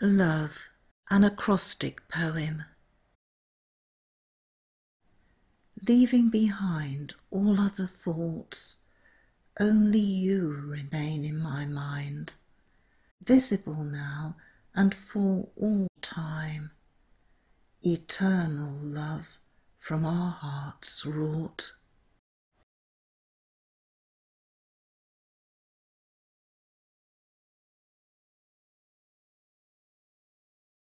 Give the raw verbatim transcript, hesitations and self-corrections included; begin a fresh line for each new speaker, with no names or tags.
Love, an acrostic poem. Leaving behind all other thoughts, only you remain in my mind, visible now and for all time, eternal love from our hearts wrought.